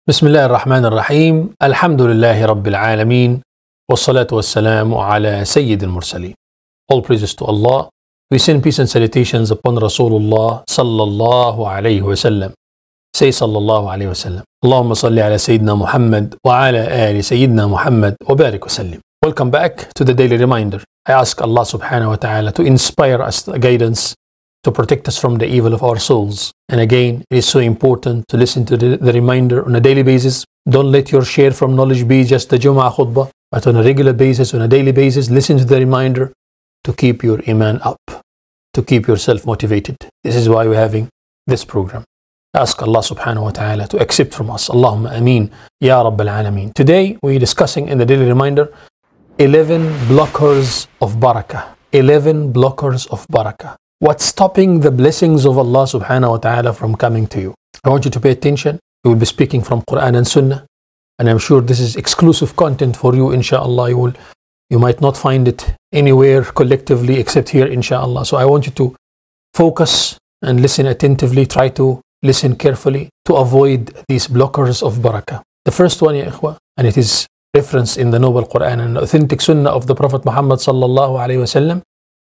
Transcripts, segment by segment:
بسم الله الرحمن الرحيم. الحمد لله رب العالمين والصلاة والسلام على سيد المرسلين. All praises to Allah. We send peace and salutations upon Rasulullah sallallahu alayhi wa sallam. Say sallallahu alayhi wa sallam. Allahumma salli ala Sayyidina Muhammad wa ala ali Sayyidina Muhammad wa barik wa sallim. Welcome back to the daily reminder. I ask Allah subhanahu wa ta'ala to inspire us guidance, to protect us from the evil of our souls. And again, it is so important to listen to the reminder on a daily basis. Don't let your share from knowledge be just the Jum'ah khutbah, but on a regular basis, on a daily basis, listen to the reminder to keep your iman up, to keep yourself motivated. This is why we're having this program. Ask Allah subhanahu wa ta'ala to accept from us. Allahumma ameen, ya Rabbal Alameen. Today, we're discussing in the daily reminder 11 blockers of barakah. 11 blockers of barakah. What's stopping the blessings of Allah subhanahu wa ta'ala from coming to you? I want you to pay attention. We will be speaking from Quran and Sunnah, and I'm sure this is exclusive content for you, inshallah. You might not find it anywhere collectively except here, inshallah. So I want you to focus and listen attentively. Try to listen carefully to avoid these blockers of barakah. The first one, ya ikhwa, and it is referenced in the Noble Quran and authentic Sunnah of the Prophet Muhammad sallallahu alayhi wa sallam.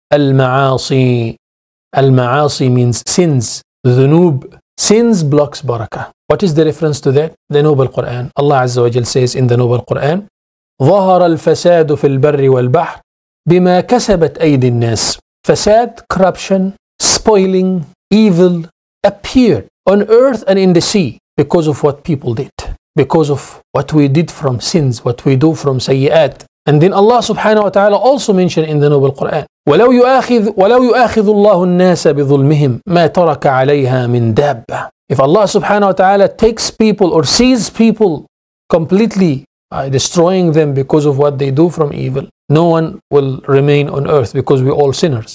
Al-ma'asi. Al-ma'asi means sins. Dhunub. Sins blocks barakah. What is the reference to that? The Noble Quran. Allah Azza wa Jal says in the Noble Quran, ظهر الفساد في البر والبحر بما كسبت أيدي الناس. Fasad, corruption, spoiling, evil appeared on earth and in the sea because of what people did, because of what we did from sins, what we do from sayyi'at. And then Allah subhanahu wa ta'ala also mentioned in the Noble Quran, ولو يؤاخذ الله الناس بظلمهم ما ترك عليها من دابة. If Allah subhanahu wa ta'ala takes people or sees people completely destroying them because of what they do from evil, no one will remain on earth because we're all sinners.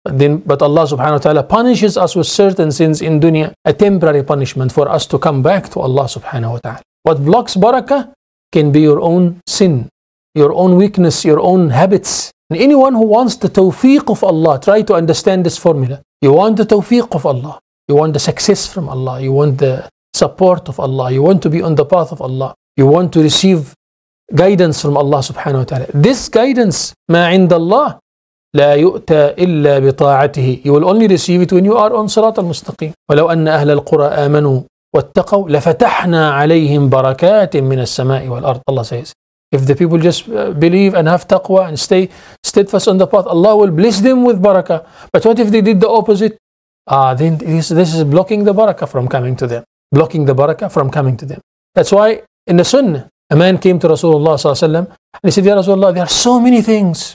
But Allah subhanahu wa ta'ala punishes us with certain sins in dunya, a temporary punishment for us to come back to Allah subhanahu wa ta'ala. What blocks barakah can be your own sin, your own weakness, your own habits. And anyone who wants the tawfiq of Allah, try to understand this formula. You want the tawfiq of Allah. You want the success from Allah. You want the support of Allah. You want to be on the path of Allah. You want to receive guidance from Allah subhanahu wa ta'ala. This guidance, ما عند الله لا يؤتى إلا بطاعته. You will only receive it when you are on صراط المستقيم. ولو أن أهل القرى آمنوا واتقوا لفتحنا عليهم بركات من السماء والأرض. Allah says, if the people just believe and have taqwa and stay steadfast on the path, Allah will bless them with barakah. But what if they did the opposite? Then this is blocking the barakah from coming to them. Blocking the barakah from coming to them. That's why in the Sunnah, a man came to Rasulullah sallallahu alaihi wasallam and he said, Ya Rasulullah, there are so many things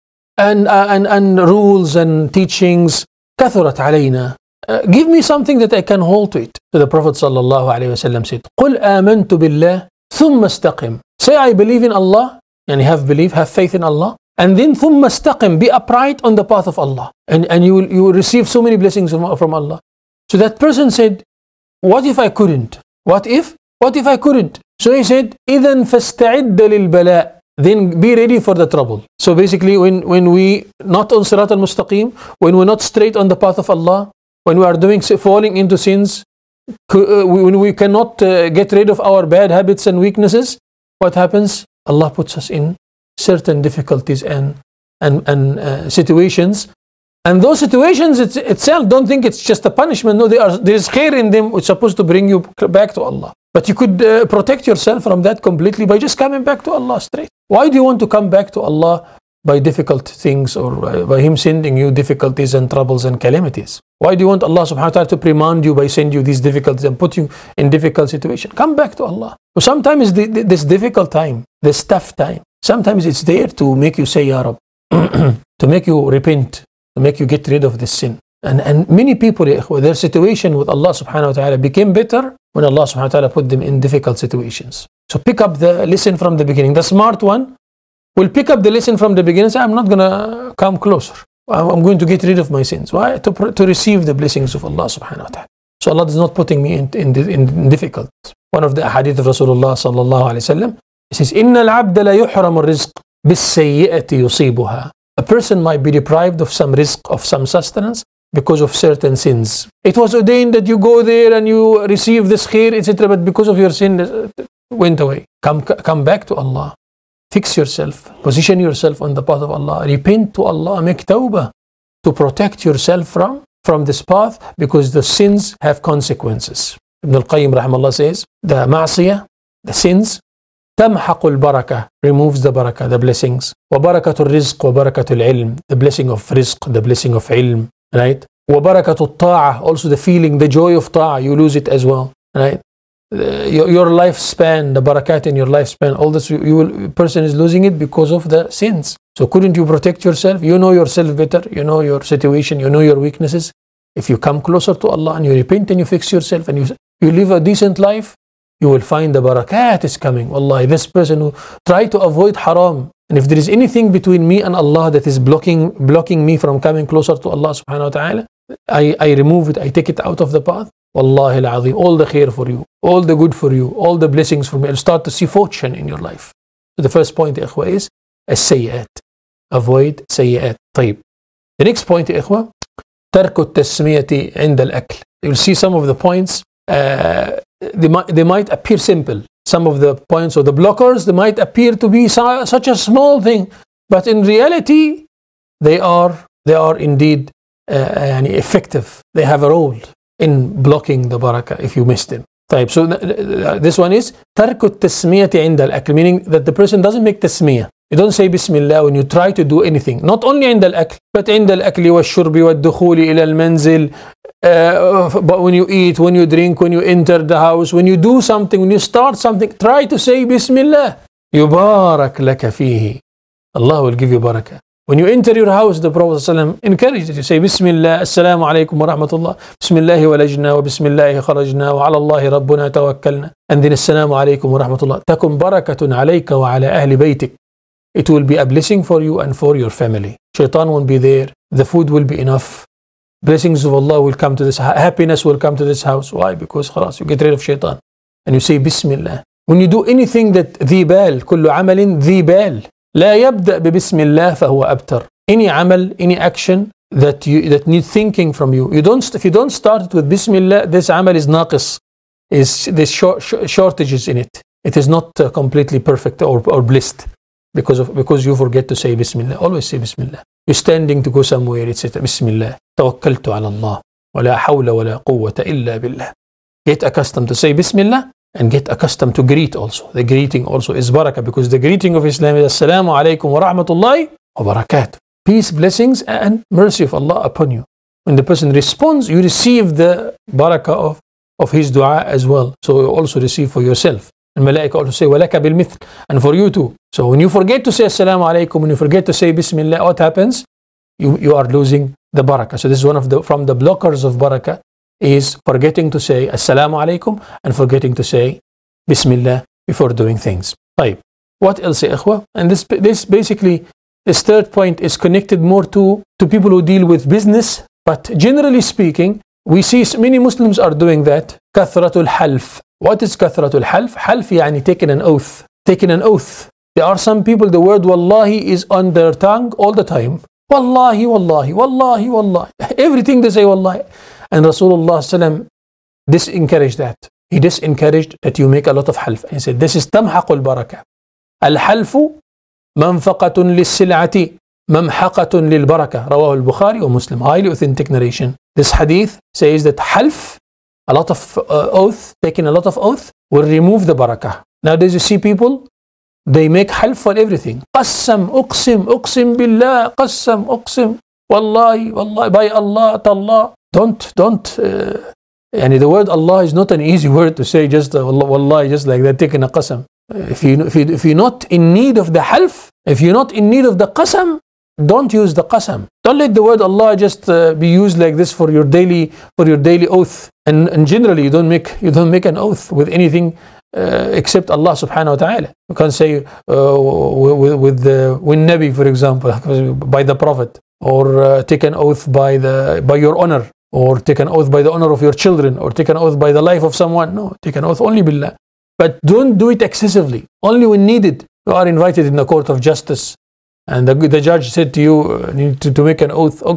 and rules and teachings. كثرت علينا. Give me something that I can hold to it. So the Prophet sallallahu alaihi wasallam said, قل آمنت بالله ثم استقم. Say I believe in Allah, and have belief, have faith in Allah, and then ثم استقم, be upright on the path of Allah, and you will receive so many blessings from Allah. So that person said, what if I couldn't? What if I couldn't? So he said, إذن فاستعد للبلاء. Then be ready for the trouble. So basically, when we not on Sirat al-Mustaqim, when we're not straight on the path of Allah, when we are falling into sins, when we cannot get rid of our bad habits and weaknesses, what happens? Allah puts us in certain difficulties and situations. And those situations itself, don't think it's just a punishment. No, there is khair in them, which is supposed to bring you back to Allah. But you could protect yourself from that completely by just coming back to Allah straight. Why do you want to come back to Allah by difficult things, or by Him sending you difficulties and troubles and calamities? Why do you want Allah subhanahu wa ta'ala to reprimand you by sending you these difficulties and put you in difficult situations? Come back to Allah. So sometimes this difficult time, this tough time, sometimes it's there to make you say, Ya Rab, to make you repent, to make you get rid of this sin. And many people, their situation with Allah subhanahu wa ta'ala became better when Allah subhanahu wa ta'ala put them in difficult situations. So pick up the lesson from the beginning. The smart one will pick up the lesson from the beginning and say, I'm not going to come closer. I'm going to get rid of my sins. Why? To receive the blessings of Allah subhanahu wa ta'ala. So Allah is not putting me in difficult. One of the ahadith of Rasulullah sallallahu alayhi wa sallam, he says, إِنَّ الْعَبْدَ لَا يُحْرَمُ الرِّزْقِ بِالسَّيِّئَةِ يُصِيبُهَا. A person might be deprived of some rizq, of some sustenance, because of certain sins. It was ordained that you go there and you receive this khair, etc. But because of your sin, it went away. Come back to Allah. Fix yourself. Position yourself on the path of Allah. Repent to Allah. Make tawbah to protect yourself from this path, because the sins have consequences. Ibn al-Qayyim rahimahullah says, the ma'siyah, the sins, تمحق البركة, removes the barakah, the blessings. وبركة الرزق وبركة العلم, the blessing of rizq, the blessing of ilm, right? وبركة الطاعة, also the feeling, the joy of ta'ah, you lose it as well, right? Your lifespan, the barakat in your lifespan, all this, person is losing it because of the sins. So couldn't you protect yourself? You know yourself better, you know your situation, you know your weaknesses. If you come closer to Allah and you repent and you fix yourself and you live a decent life, you will find the barakat is coming. Wallahi, this person who try to avoid haram, and if there is anything between me and Allah that is blocking me from coming closer to Allah subhanahu wa ta'ala, I remove it, I take it out of the path. Wallahi al-azim, all the khair for you, all the good for you, all the blessings for me. You'll start to see fortune in your life. So the first point, ikhwa, is as-sayyi'at. Avoid sayyi'at. طيب. The next point, ikhwa, ترك التسمية عند الأكل. You'll see some of the points, they might appear simple. Some of the points or the blockers, they might appear to be such a small thing, but in reality, they are indeed effective. They have a role in blocking the barakah if you miss them. طيب, so this one is ترك التسمية عند الأكل, meaning that the person doesn't make tasmiyah. You don't say Bismillah when you try to do anything. Not only عند الأكل, but عند الأكل والشرب والدخول إلى المنزل. But when you eat, when you drink, when you enter the house, when you do something, when you start something, try to say Bismillah. يبارك لك فيه. Allah will give you barakah. When you enter your house, the Prophet ﷺ encouraged that you say Bismillah, Assalamu alaikum wa rahmatullah, Bismillahi walajna wa Bismillahi kharajna wa ala Allahi rabbuna tawakkalna. And then Assalamu alaikum wa rahmatullah. Takun barakatun alayka wa ala ahli baytik. It will be a blessing for you and for your family. Shaitan won't be there. The food will be enough. Blessings of Allah will come to this. Happiness will come to this house. Why? Because khalas, you get rid of shaitan. And you say Bismillah. When you do anything that ذي بال, كل عمل ذي بال, لا يبدأ ببسم الله فهو أبتر. Any amal, any action that needs thinking from you, if you don't start it with Bismillah, this amal is naqis. There's shortages in it. It is not completely perfect or blessed because you forget to say Bismillah. Always say Bismillah. You're standing to go somewhere, etc. Bismillah. توكلت على الله ولا حول ولا قوة إلا بالله. Get accustomed to say Bismillah and get accustomed to greet also. The greeting also is barakah, because the greeting of Islam is Assalamu alaikum wa rahmatullahi wa barakatuh. Peace, blessings and mercy of Allah upon you. When the person responds, you receive the barakah of his dua as well. So you also receive for yourself. And Malaika also say وَلَكَ بِالْمِثْلِ, and for you too. So when you forget to say Assalamu alaikum, when you forget to say Bismillah, what happens? You are losing the barakah. So this is one of from the blockers of barakah, is forgetting to say Assalamu alaikum and forgetting to say Bismillah before doing things. طيب. What else, ikhwa? And this basically, this third point is connected more to people who deal with business. But generally speaking, we see many Muslims are doing that. كثرة الحلف. What is كثرة الحلف? حلف يعني taking an oath. Taking an oath. There are some people, the word wallahi is on their tongue all the time. Wallahi, wallahi, wallahi, wallahi. Everything they say wallahi. And Rasulullah sallam disencouraged that. He disencouraged that you make a lot of half. He said, this is تمحق البركة. الحلف منفقة للسلعة ممحقة للبركة. رواه البخاري ومسلم. Highly authentic narration. This hadith says that half, a lot of oath, taking a lot of oath, will remove the barakah. Nowadays you see people, they make half for everything. قسم, أقسم بالله, قسم, أقسم, wallahi, wallahi, by Allah, tallah. Don't. And the word Allah is not an easy word to say, just wallahi, just like that, taking a qasam. If you're not in need of the half, if you're not in need of the qasam, don't use the qasam. Don't let the word Allah just be used like this for your daily oath. And generally, you don't make an oath with anything except Allah subhanahu wa ta'ala. You can't say with Nabi, for example, by the Prophet, or take an oath by your honor, or take an oath by the honor of your children, or take an oath by the life of someone. No, take an oath only billah. But don't do it excessively. Only when needed. You are invited in the court of justice, and the judge said to you, need to make an oath. Okay,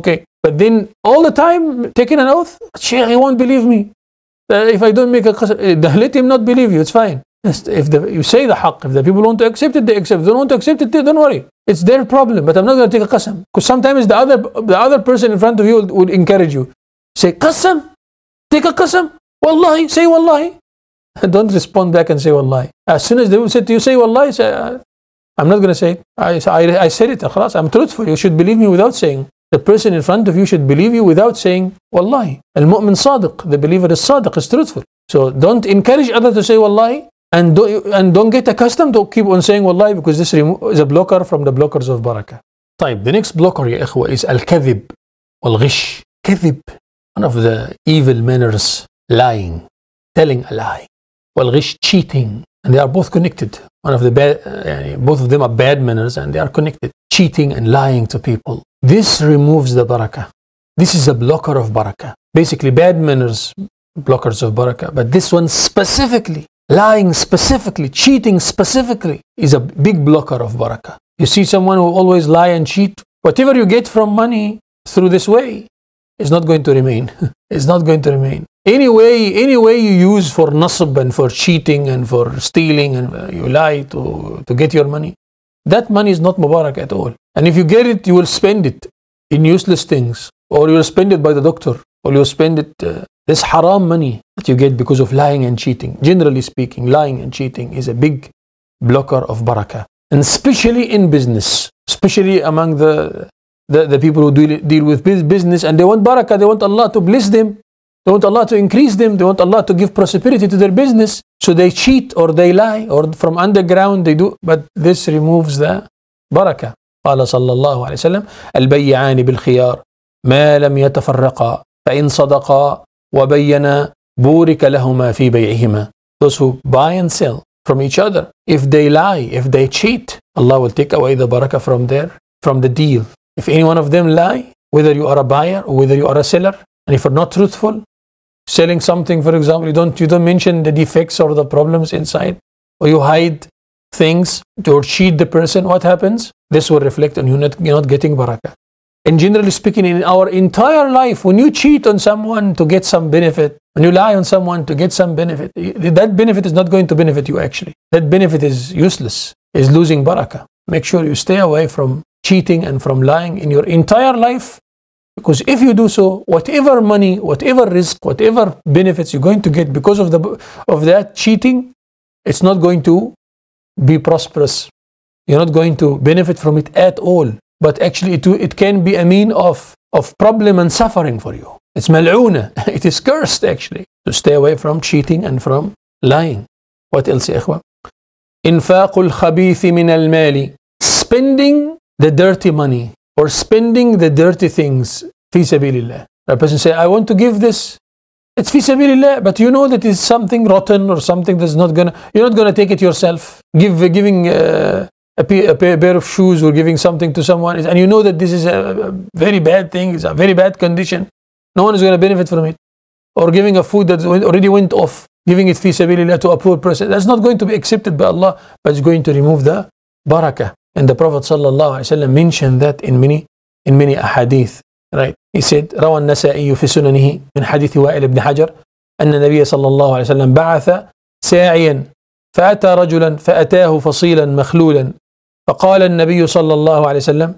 But then all the time taking an oath, Sheikh, he won't believe me. If I don't make a qasam, let him not believe you, it's fine. If you say the haqq, if the people want to accept it, they accept. If they don't want to accept it, don't worry. It's their problem, but I'm not going to take a qasam. Because sometimes the other person in front of you will encourage you. Say, qasam, take a qasam, wallahi, say wallahi. Don't respond back and say wallahi. As soon as they will say to you, say wallahi, say, I'm not going to say it. I said it, khalas, I'm truthful. You should believe me without saying. The person in front of you should believe you without saying wallahi. Al-mu'min sadiq, the believer is sadiq, is truthful. So don't encourage others to say wallahi, and don't get accustomed to keep on saying wallahi, because this is a blocker from the blockers of barakah. طيب, the next blocker يا إخوة is al-kadhib wal-ghish. Kadhib, one of the evil manners, lying, telling a lie. Wal-ghish, cheating, and they are both connected. One of the both of them are bad manners and they are connected. Cheating and lying to people. This removes the barakah. This is a blocker of barakah. Basically, bad manners, blockers of barakah. But this one specifically, lying specifically, cheating specifically, is a big blocker of barakah. You see someone who always lie and cheat, whatever you get from money through this way is not going to remain. It's not going to remain. Any way you use for nasb and for cheating and for stealing and you lie to get your money, that money is not mubarak at all. And if you get it, you will spend it in useless things, or you will spend it by the doctor, or you will spend it, this haram money that you get because of lying and cheating. Generally speaking, lying and cheating is a big blocker of barakah. And especially in business, especially among the people who deal with business, and they want barakah, they want Allah to bless them, they want Allah to increase them, they want Allah to give prosperity to their business, so they cheat or they lie, or from underground they do, but this removes the barakah. قال صلى الله عليه وسلم البيعان بالخيار ما لم يتفرقا فإن صدقا وبينا بورك لهما في بيعهما. Those who buy and sell from each other, if they lie, if they cheat, Allah will take away the barakah from the deal. If any one of them lie, whether you are a buyer or whether you are a seller, and if you're not truthful, selling something, for example, you don't mention the defects or the problems inside, or you hide things or cheat the person, what happens? This will reflect on you not getting barakah. And generally speaking, in our entire life, when you cheat on someone to get some benefit, when you lie on someone to get some benefit, that benefit is not going to benefit you actually. That benefit is useless, is losing barakah. Make sure you stay away from cheating and from lying in your entire life, because if you do so, whatever money, whatever risk, whatever benefits you're going to get because of that cheating, it's not going to be prosperous. You're not going to benefit from it at all. But actually it can be a mean of problem and suffering for you. It's mal'una. It is cursed actually. To stay away from cheating and from lying. What else يا إخوة? إنفاق الخبيث من المال. Spending the dirty money or spending the dirty things في سبيل الله. A person say, I want to give this. It's fi sabilillah, but you know that it's something rotten or something that's you're not gonna take it yourself. Giving a pair of shoes or giving something to someone, and you know that this is a very bad thing, it's a very bad condition. No one is going to benefit from it. Or giving a food that already went off, giving it fi sabilillah to a poor person, that's not going to be accepted by Allah, but it's going to remove the barakah. And the Prophet ﷺ mentioned that in many ahadith. Right? He said, روى النسائي في سننه من حديث وائل بن حجر أن النبي صلى الله عليه وسلم بعث ساعيا فأتى رجلا فأتاه فصيلا مخلولا فقال النبي صلى الله عليه وسلم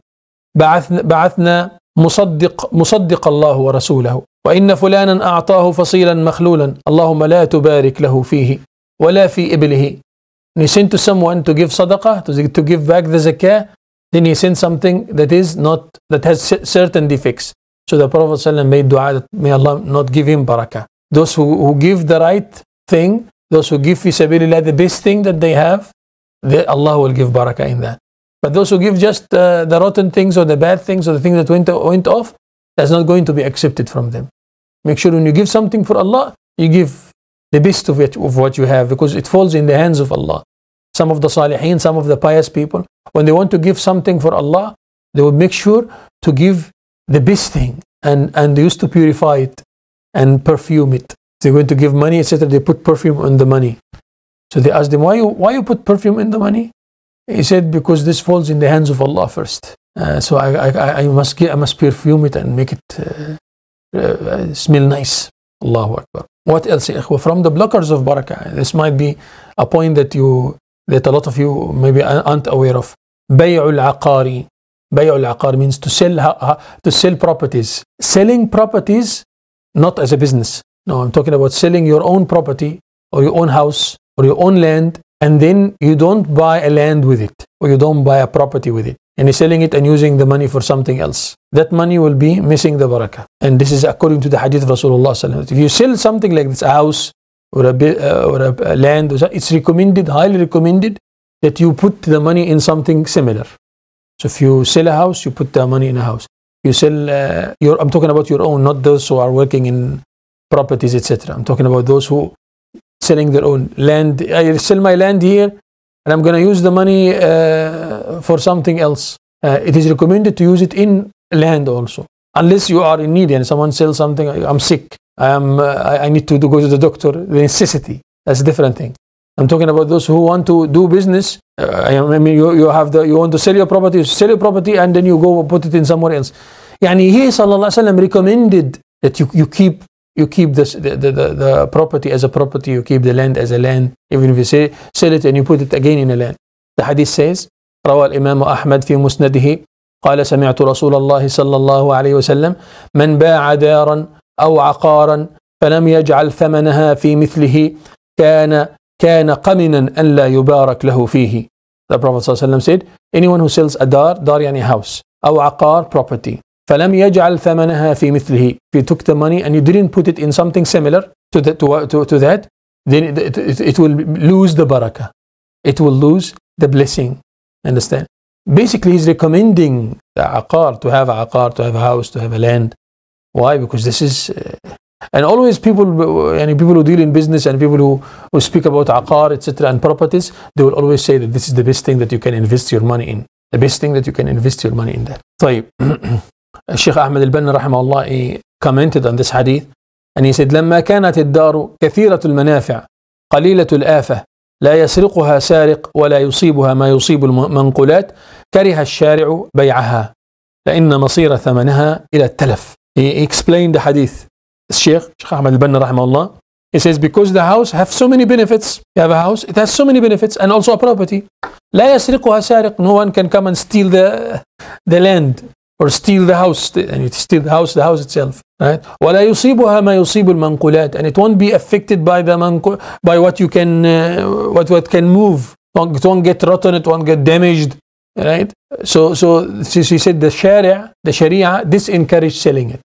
بعثنا مصدق الله ورسوله وإن فلانا أعطاه فصيلا مخلولا اللهم لا تبارك له فيه ولا في إبله. And he sent to someone to give sadaqah, to give back the zakah. Then he sent something that has certain defects. So the Prophet ﷺ made dua that may Allah not give him barakah. Those who give the right thing, those who give fi sabilillah the best thing that they have, Allah will give barakah in that. But those who give just the rotten things or the bad things or the things that went off, that's not going to be accepted from them. Make sure when you give something for Allah, you give the best of what you have, because it falls in the hands of Allah. Some of the salihin, some of the pious people, when they want to give something for Allah, they will make sure to give the best thing, and they used to purify it and perfume it. They're going to give money, etc. They put perfume on the money. So they asked him, why you put perfume in the money? He said, because this falls in the hands of Allah first. So I must perfume it and make it smell nice. Allahu Akbar. What else, ikhwa? From the blockers of barakah, this might be a point that a lot of you maybe aren't aware of. Bay'ul aqari. Bay'ul aqar means to sell properties. Selling properties not as a business. No, I'm talking about selling your own property or your own house or your own land, and then you don't buy a land with it or you don't buy a property with it, and you're selling it and using the money for something else. That money will be missing the barakah. And this is according to the hadith of Rasulullah sallallahu alaihi wasallam. If you sell something like this, a house or a land, it's recommended, highly recommended, that you put the money in something similar. So if you sell a house, you put the money in a house. You sell I'm talking about your own, not those who are working in properties, etc. I'm talking about those who selling their own land. I sell my land here and I'm going to use the money for something else. It is recommended to use it in land also, unless you are in need and someone sells something. I'm sick, I need to go to the doctor, the necessity. That's a different thing. I'm talking about those who want to do business. You want to sell your property, and then you go put it in somewhere else. Yani he sallallahu alaihi wasallam recommended that you keep the property as a property, you keep the land as a land, even if you sell it and you put it again in a land. The hadith says, روى الإمام أحمد في مسنده قال سمعت رسول الله صلى الله عليه وسلم من باع دارا أو عقارا فلم يجعل ثمنها في مثله كان قمنا أن لا يبارك له فيه. The Prophet صلى الله عليه وسلم said, anyone who sells a dar يعني house, أو عقار, property, فلم يجعل ثمنها في مثله, if you took the money and you didn't put it in something similar to that, then it will lose the barakah. It will lose the blessing. Understand? Basically, he's recommending the aqar, to have a to have a house, to have a land. Why? Because this is and always people who deal in business and people who speak about aqar, etc., and properties, they will always say that this is the best thing that you can invest your money in. The best thing that you can invest your money in that. طيب. Sheikh Ahmed al-Banna rahimahullah, he commented on this hadith and he said, لما كانت الدار كثيرة المنافع قليلة الآفة لا يسرقها سارق ولا يصيبها ما يصيب المنقولات كره الشارع بيعها لأن مصير ثمنها إلى التلف. He explained the hadith. Sheikh Ahmed al-Banna rahimahullah, he says, because the house have so many benefits. You have a house, it has so many benefits, and also a property. لا يسرقها سارق, no one can come and steal the land or steal the house, and it steal the house itself, right? ولا يصيبها ما يصيب المنقولات, and it won't be affected by what you can what can move. It won't get rotten, it won't get damaged, right? So she said the Sharia disencouraged selling it.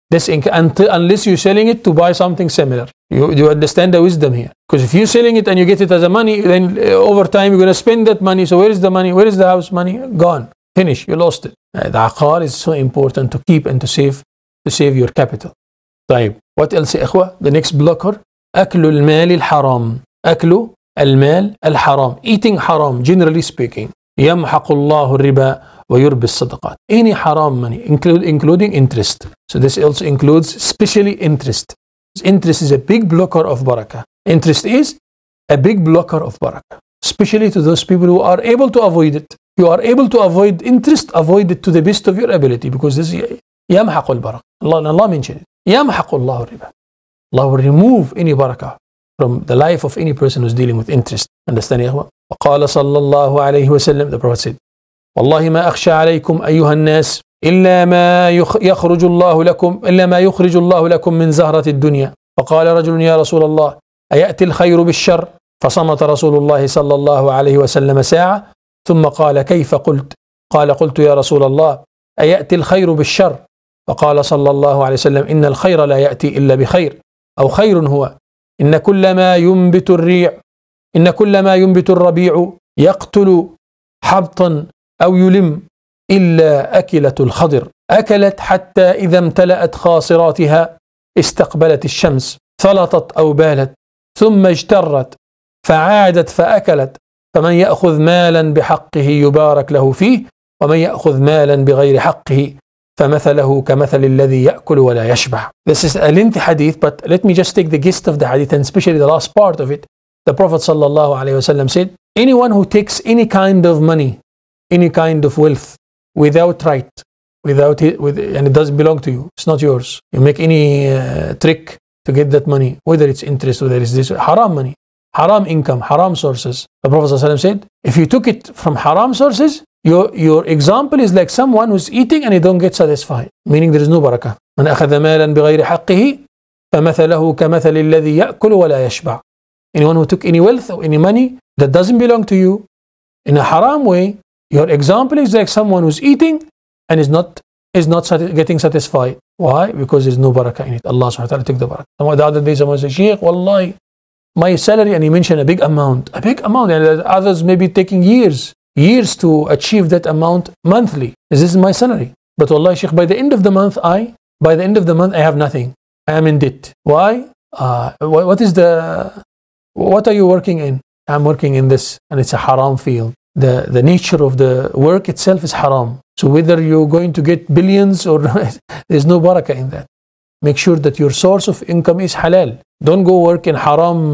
Unless you're selling it to buy something similar. You understand the wisdom here. Because if you're selling it and you get it as a money, then over time you're going to spend that money. So where is the money? Where is the house money? Gone. Finish. You lost it. The aqar is so important to keep and to save your capital. طيب. What else يا إخوة? The next blocker. أكل المال الحرام. أكل المال الحرام. Eating haram, generally speaking. يمحق الله الربا ويربي الصدقات. Any haram money, including interest. So this also includes especially interest. Interest is a big blocker of barakah. Interest is a big blocker of barakah, especially to those people who are able to avoid it. You are able to avoid interest, avoid it to the best of your ability, because this is يمحق البركة. Allah mentioned it. يمحق الله الربا. Allah will remove any barakah from the life of any person who's dealing with interest. Understand يا إخوة? وقال صلى الله عليه وسلم, the Prophet said, والله ما أخشى عليكم أيها الناس إلا ما يخرج الله لكم من زهرة الدنيا. فقال رجل يا رسول الله أيأتي الخير بالشر؟ فصمت رسول الله صلى الله عليه وسلم ساعة ثم قال كيف قلت؟ قال قلت يا رسول الله أيأتي الخير بالشر؟ فقال صلى الله عليه وسلم إن الخير لا يأتي إلا بخير، أو خير هو إن كل ما ينبت الربيع يقتل حبطا أو يلم إلا أكلة الخضر أكلت حتى إذا امتلأت خاصراتها استقبلت الشمس فلطت أو بالت ثم اجترت فعادت فأكلت، فمن يأخذ مالا بحقه يبارك له فيه ومن يأخذ مالا بغير حقه فمثله كمثل الذي يأكل ولا يشبع. This is a lengthy hadith, but let me just take the gist of the hadith, and especially the last part of it. The Prophet sallallahu alaihi wasallam said, anyone who takes any kind of money, any kind of wealth, without right, and it doesn't belong to you. It's not yours. You make any trick to get that money, whether it's interest, whether it's this, haram money, haram income, haram sources. The Prophet ﷺ said, if you took it from haram sources, your example is like someone who's eating and he don't get satisfied, meaning there is no barakah. من أخذ مالا بغير حقه فمثله كمثل الذي يأكل ولا يشبع. Anyone who took any wealth or any money that doesn't belong to you in a haram way, your example is like someone who's eating and is not getting satisfied. Why? Because there's no barakah in it. Allah subhanahu wa ta'ala took the barakah. The other day someone said, Sheikh, wallahi, my salary, and he mentioned a big amount, and others may be taking years to achieve that amount monthly. This is my salary. But wallahi, Sheikh, by the end of the month I have nothing. I am in debt. Why? What are you working in? I'm working in this, and it's a haram field. The nature of the work itself is haram. So whether you're going to get billions or there's no barakah in that. Make sure that your source of income is halal. Don't go work in haram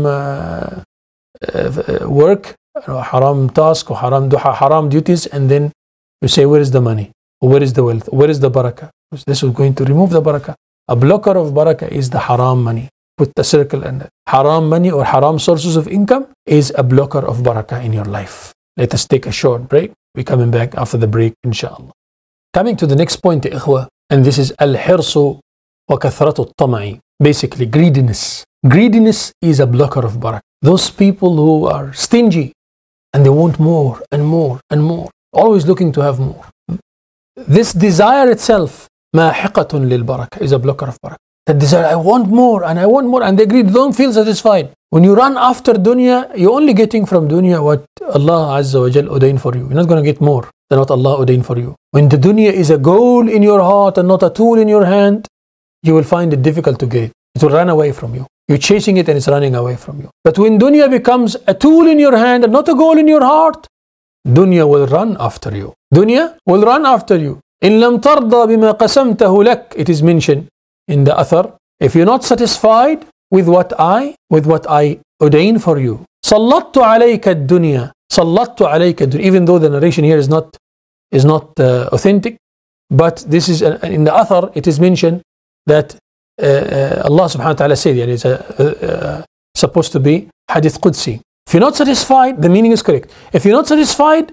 work, haram task, or haram duties, and then you say, where is the money? Or where is the wealth? Where is the barakah? This is going to remove the barakah. A blocker of barakah is the haram money. Put the circle in it. Haram money or haram sources of income is a blocker of barakah in your life. Let us take a short break. We're coming back after the break, inshallah. Coming to the next point, ikhwa, and this is al-hirsu wa kathratu at-tama'i. Basically, greediness. Greediness is a blocker of barakah. Those people who are stingy and they want more and more and more, always looking to have more. This desire itself, mahiqatun lil barakah, is a blocker of barakah. That desire, I want more, and they greed, don't feel satisfied. When you run after dunya, you're only getting from dunya what Allah Azza wa Jal ordained for you. You're not going to get more than what Allah ordained for you. When the dunya is a goal in your heart and not a tool in your hand, you will find it difficult to get. It will run away from you. You're chasing it and it's running away from you. But when dunya becomes a tool in your hand and not a goal in your heart, dunya will run after you. Dunya will run after you. إن لم ترضى بما قسمته لك, it is mentioned in the athar, if you're not satisfied with what I ordain for you, صلت عليك الدنيا, صلت عليك الدنيا. Even though the narration here is not authentic, but this is in the athar, it is mentioned that Allah subhanahu wa ta'ala said, it's supposed to be hadith qudsi. If you're not satisfied, the meaning is correct. If you're not satisfied,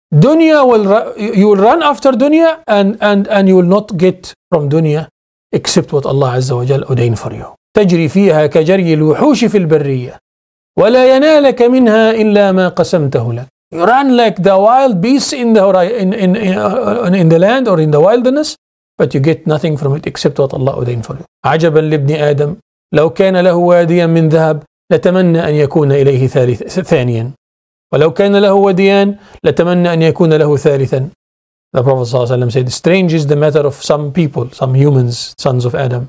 you will run after dunya, and you will not get from dunya except what Allah Azza wa Jal ordained for you. تجري فيها كجري الوحوش في البرية ولا ينالك منها إلا ما قسمته لك. You run like the wild beasts in the land or in the wilderness, but you get nothing from it except what Allah ordained for you. عجبا لابن آدم لو كان له واديا من ذهب لتمنى أن يكون إليه ثانيا ولو كان له وديان لتمنى أن يكون له ثالثا. The Prophet ﷺ said, strange is the matter of some people, some humans, sons of Adam.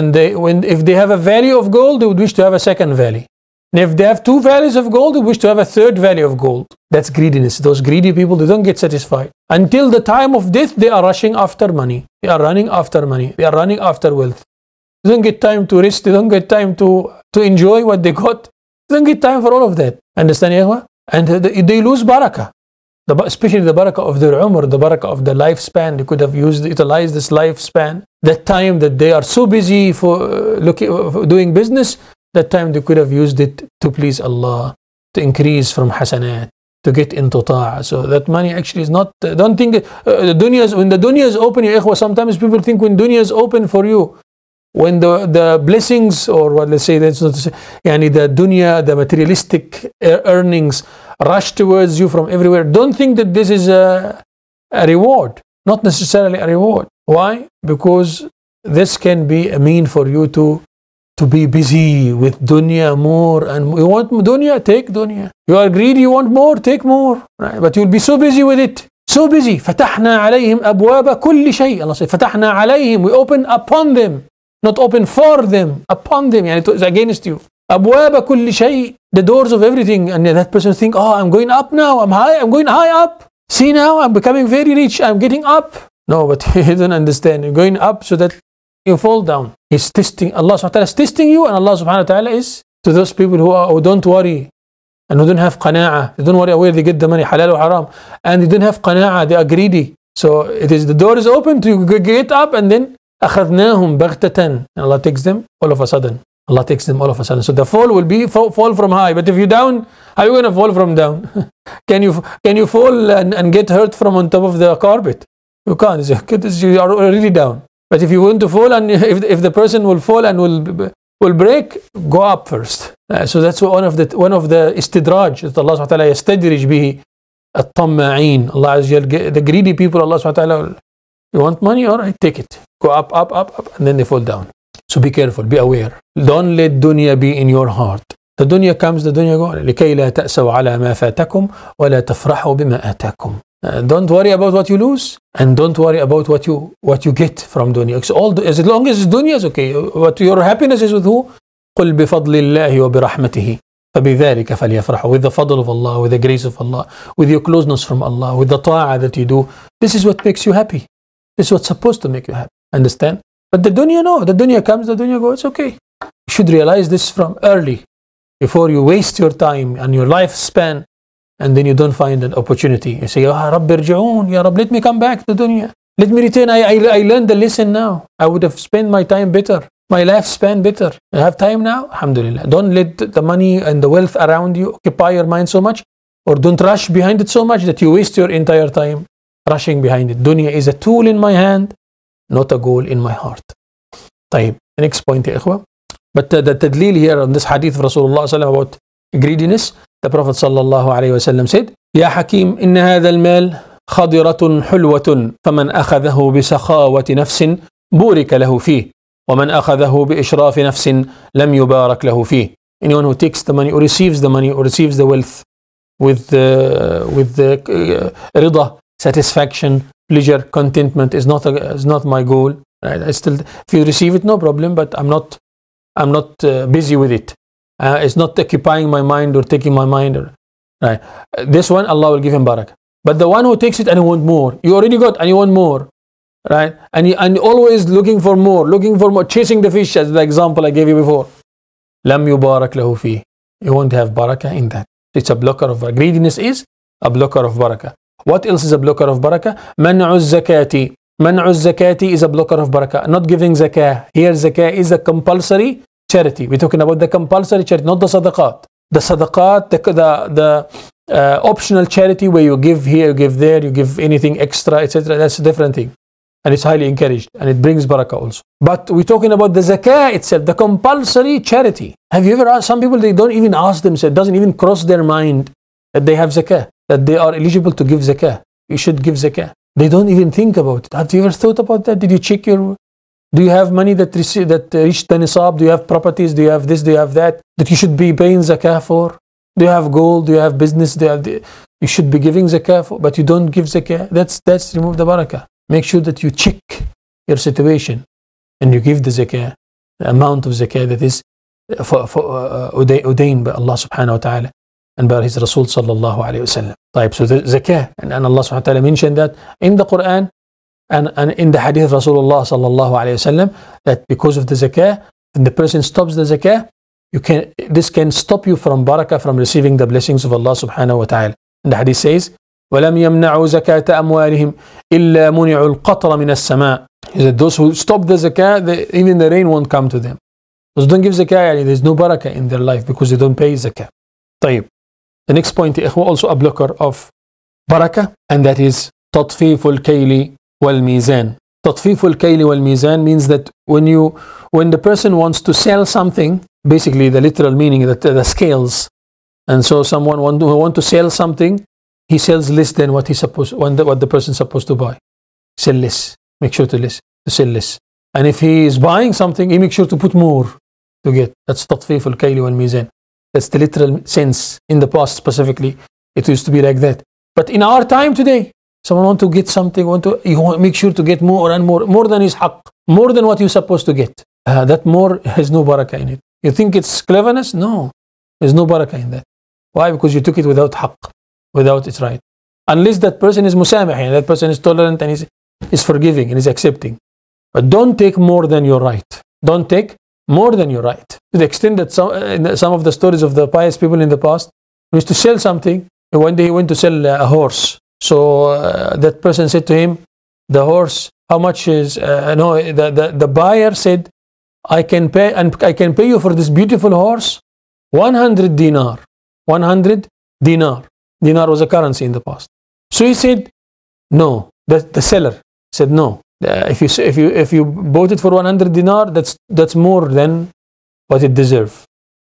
If they have a valley of gold, they would wish to have a second valley. And if they have two valleys of gold, they wish to have a third valley of gold. That's greediness. Those greedy people, they don't get satisfied. Until the time of death, they are rushing after money. They are running after money. They are running after wealth. They don't get time to rest. They don't get time to enjoy what they got. They don't get time for all of that. Understand, Yahweh? And they lose barakah. Especially the barakah of their umr, the barakah of the lifespan. They could have utilized this lifespan. That time that they are so busy for doing business, that time they could have used it to please Allah, to increase from hasanat, to get into ta'ah. So that money actually is not, don't think, when the dunya is open, ya ikhwa, sometimes people think when dunya is open for you, when the blessings, or what, let's say, that's not to say, the dunya, the materialistic earnings rush towards you from everywhere, don't think that this is a reward. Not necessarily a reward. Why? Because this can be a mean for you to be busy with dunya more, and you want dunya, take dunya. You are greedy, you want more, take more. Right? But you'll be so busy with it. So busy. فَتَحْنَا عَلَيْهِمْ أَبْوَابَ كُلِّ شَيْء. Allah says, فَتَحْنَا عَلَيْهِمْ. We open upon them. Not open for them, upon them. It is against you. أَبْوَابَ كُلِّ شَيْء. The doors of everything. And that person think, oh, I'm going up now. I'm going high up. See now, I'm becoming very rich. I'm getting up. No, but he doesn't understand. You're going up so that you fall down. He's testing. Allah subhanahu wa ta'ala is testing you, and Allah subhanahu wa ta'ala is to those people who don't worry and who don't have qana'ah. They don't worry where they get the money, halal or haram. And they don't have qana'ah. They are greedy. So it is, the door is open to get up, and then أخذناهم بغتة, and Allah takes them all of a sudden. Allah takes them all of a sudden. So the fall will be fall from high. But if you're down, how are you going to fall from down? Can you fall and get hurt from on top of the carpet? You can't. You are already down. But if you want to fall, and if the person will fall and will break, go up first. So that's one of the istidraj that Allah subhanahu wa ta'ala yastadrij bihi at-tamma'in. Allah Azza wa Jal, the greedy people, Allah subhanahu wa ta'ala, you want money? All right, take it. Go up, and then they fall down. So be careful, be aware. Don't let dunya be in your heart. The dunya comes, the dunya goes. لكي لا تأسوا على ما فاتكم ولا تفرحوا بما آتاكم. Don't worry about what you lose, and don't worry about what you get from dunya. As long as dunya is okay. But your happiness is with who? قل بفضل الله وبرحمته فبذلك فليفرحوا. With the fadl of Allah, with the grace of Allah, with your closeness from Allah, with the ta'ah that you do. This is what makes you happy. This is what's supposed to make you happy. Understand? But the dunya, no. The dunya comes, the dunya goes. It's okay. You should realize this from early, before you waste your time and your lifespan, and then you don't find an opportunity. You say, Ya Rabbi irji'oon, Ya Rabbi, let me come back to dunya. Let me return. I learned the lesson now. I would have spent my time better, my lifespan better. I have time now. Alhamdulillah. Don't let the money and the wealth around you occupy your mind so much, or don't rush behind it so much that you waste your entire time rushing behind it. Dunya is a tool in my hand, not a goal in my heart. طيب. The next point, ya ikhwa. But the tadleel here on this hadith of Rasulullah about greediness, the Prophet sallallahu alayhi wa sallam said, Ya Hakim, inna hadha al-mal khadiratun hulwatun, faman akhadahu bi sakhawati nafsin burika lahu fih, ومن أخذه بإشراف نفس لم يبارك له فيه. Anyone who takes the money or receives the money or receives the wealth with the rida, satisfaction, pleasure, contentment is not my goal. Right? If you receive it, no problem, but I'm not busy with it. It's not occupying my mind or taking my mind. Right? This one, Allah will give him barakah. But the one who takes it and you want more, you already got and you want more, right? And always looking for more, chasing the fish, as the example I gave you before. Lam yubarak lahu fi. You won't have barakah in that. It's a blocker of barakah. Greediness is a blocker of barakah. What else is a blocker of barakah? Man'u zakati. Man'u zakati is a blocker of barakah. Not giving zakah. Here zakah is a compulsory charity. We're talking about the compulsory charity, not the sadaqat. The sadaqat, the optional charity where you give here, you give there, you give anything extra, etc. That's a different thing. And it's highly encouraged. And it brings barakah also. But we're talking about the zakah itself, the compulsory charity. Have you ever asked some people, they don't even ask themselves, it doesn't even cross their mind that they have zakah, that they are eligible to give zakah. You should give zakah. They don't even think about it. Have you ever thought about that? Did you check do you have money that reached the nisab? Do you have properties? Do you have this? Do you have that you should be paying zakah for? Do you have gold? Do you have business? You should be giving zakah for, but you don't give zakah. That's remove the barakah. Make sure that you check your situation and you give the zakah, the amount of zakah that is ordained by Allah subhanahu wa ta'ala and by His Rasul sallallahu alayhi wa sallam. So the zakah, and Allah subhanahu wa ta'ala mentioned that in the Quran and in the hadith of Rasulullah sallallahu alayhi wa sallam, that because of the zakah, when the person stops the zakah, this can stop you from barakah, from receiving the blessings of Allah subhanahu wa ta'ala. And the hadith says, وَلَمْ يَمْنَعُوا زَكَاةَ أَمْوَالِهِمْ إِلَّا مُنِعُوا الْقَطْرَ مِنَ السَّمَاءِ. That those who stop the zakah, even the rain won't come to them. Those who don't give zakah, there's no barakah in their life because they don't pay zakah. طيب. The next point, also a blocker of barakah, and that is تطفيف الكيل والميزان. تطفيف الكيل والميزان means that when the person wants to sell something, basically the literal meaning that the scales, and so someone who want to sell something, he sells less than what the person is supposed to buy. Sell less. Make sure to sell less. And if he is buying something, he makes sure to put more to get. That's تطفيف الكيل والميزان. That's the literal sense. In the past specifically, it used to be like that. But in our time today, someone want to get something, you want to make sure to get more and more than his haqq, more than what you're supposed to get. That more has no barakah in it. You think it's cleverness? No, there's no barakah in that. Why? Because you took it without haqq, without its right. Unless that person is musamih, and that person is tolerant and is forgiving and is accepting. But don't take more than your right. Don't take more than your right. To the extent that some of the stories of the pious people in the past used to sell something. One day he went to sell a horse. So that person said to him, the horse, how much is, no, the buyer said, I can pay you for this beautiful horse 100 dinar. 100 dinar. Dinar was a currency in the past. So he said, no. The seller said, no. If you bought it for 100 dinar, that's more than what it deserves.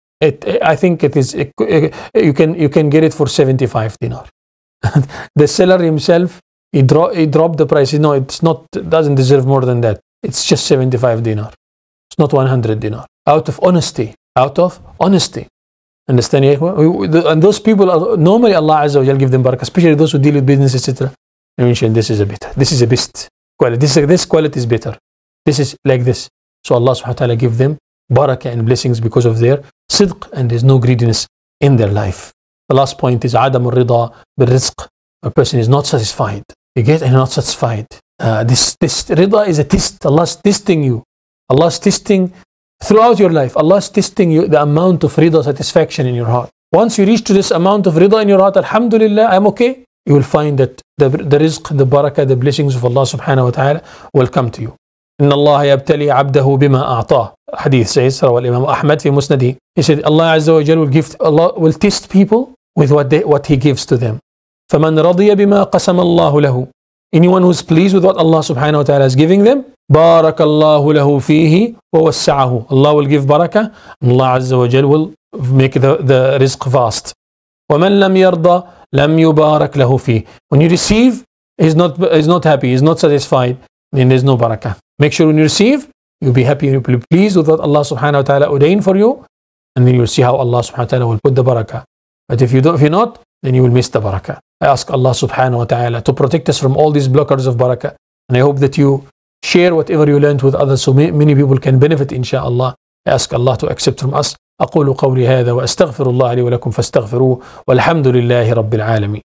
I think it is. You can get it for 75 dinar. The seller himself, he dropped the price. No, it's not. Doesn't deserve more than that. It's just 75 dinar. It's not 100 dinar. Out of honesty. Out of honesty. Understand? And those people, normally Allah Azza wa Jal give them barakah, especially those who deal with business, etc. I mention this is a better. This is a best quality. This quality is better. This is like this. So Allah subhanahu wa ta'ala give them barakah and blessings because of their sidq, and there's no greediness in their life. The last point is عدم الرضا بالرزق. A person is not satisfied. You get and not satisfied. This rida is a test. Allah's testing you. Allah's testing throughout your life. Allah's testing you the amount of rida, satisfaction in your heart. Once you reach to this amount of rida in your heart, alhamdulillah, I'm okay, you will find that the rizq, the barakah, the blessings of Allah subhanahu wa ta'ala will come to you. إن الله يبتلي عبده بما أعطاه. Hadith says, رواه الإمام أحمد في مسنده. He said, Allah Azza wa Jal Allah will test people with what He gives to them. فمن رضي بما قسم الله له. Anyone who is pleased with what Allah subhanahu wa ta'ala is giving them, بارك الله له فيه ووسعه. Allah will give barakah, and Allah Azza wa Jal will make the rizq vast. ومن لم يرضى لم يبارك له فيه. When you receive, he's not happy, he's not satisfied, then there's no barakah. Make sure when you receive, you'll be happy, you'll be pleased with what Allah subhanahu wa ta'ala ordained for you, and then you'll see how Allah subhanahu wa ta'ala will put the barakah. But if you're not, then you will miss the barakah. I ask Allah subhanahu wa ta'ala to protect us from all these blockers of barakah, and I hope that you share whatever you learned with others so many people can benefit, inshallah. I ask Allah to accept from us. أقول قولي هذا وأستغفر الله لي ولكم فاستغفروه والحمد لله رب العالمين.